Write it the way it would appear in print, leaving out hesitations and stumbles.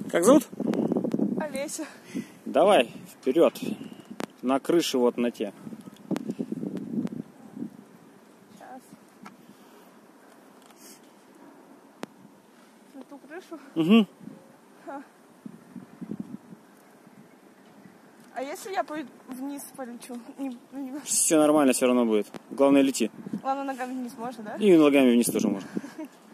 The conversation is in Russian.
Как зовут? Олеся. Давай, вперед. На крыше вот на те. Сейчас. На ту крышу? Угу. А если я вниз полечу? Все нормально, все равно будет. Главное, лети. Главное, ногами вниз можно, да? И ногами вниз тоже можно.